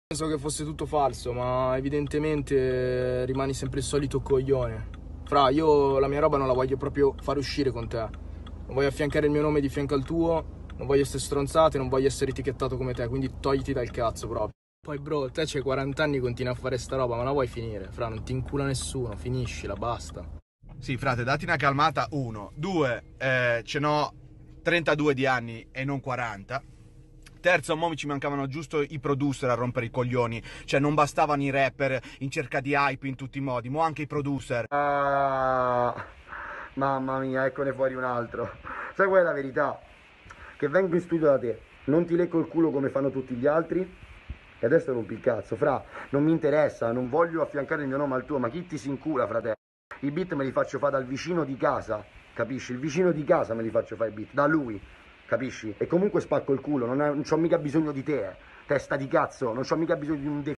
Penso che fosse tutto falso, ma evidentemente rimani sempre il solito coglione. Fra, io la mia roba non la voglio proprio far uscire con te. Non voglio affiancare il mio nome di fianco al tuo, non voglio essere stronzate, non voglio essere etichettato come te, quindi togliti dal cazzo proprio. Poi bro, te c'hai 40 anni e continui a fare sta roba, ma la vuoi finire? Fra, non ti incula nessuno, finiscila, basta. Sì, frate, dati una calmata, uno. Due, ce n'ho 32 di anni e non 40. Terzo, mo ci mancavano giusto i producer a rompere i coglioni. Cioè, non bastavano i rapper in cerca di hype in tutti i modi, mo anche i producer. Ah, mamma mia, eccone fuori un altro. Sai qual è la verità? Che vengo in studio da te, non ti lecco il culo come fanno tutti gli altri e adesso rompi il cazzo. Fra, non mi interessa, non voglio affiancare il mio nome al tuo, ma chi ti si incula, frate? I beat me li faccio fare dal vicino di casa, capisci? Il vicino di casa me li faccio fare i beat, da lui, capisci? E comunque spacco il culo, non c'ho mica bisogno di te, testa di cazzo, non c'ho mica bisogno di un